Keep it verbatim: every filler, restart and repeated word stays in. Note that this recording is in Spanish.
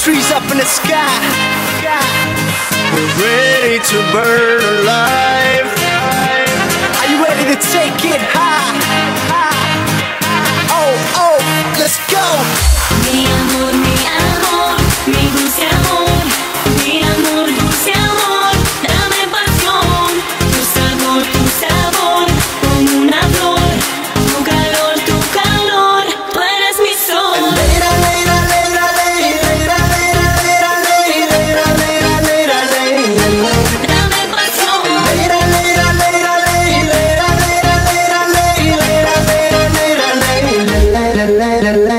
trees up in the sky. We're ready to burn alive. Are you ready to take it high? Oh, oh, let's go. Mi amor, mi amor, mi dulce amor, mi amor, dulce amor, dame pasión, tu sabor, tu sabor, como una flor, tu calor, tu calor, tú eres mi sol. Leira, leira, leira, leira, leira, leira, leira, leira, leira, leira, leira, leira. Dame pasión. Leira, leira, leira, leira, leira, leira, leira, leira, leira, leira, leira, leira, leira, leira.